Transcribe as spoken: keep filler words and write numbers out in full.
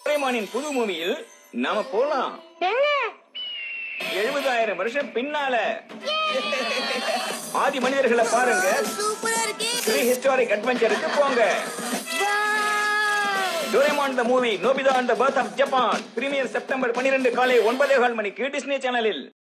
டோரேமானின் புது மூவியில் நாம போலாம். எழுபதாயிரம் வருஷம் பின்னால ஆதி மனிதர்களை பாருங்க. ப்ரீ ஹிஸ்டாரிக் அட்வென்ச்சருக்கு போங்க. Doraemon the movie Nobita and the birth of Japan premiere September பன்னிரண்டு காலை ஒன்பதே கால் மணிக்கு டிஸ்னி சேனலில்.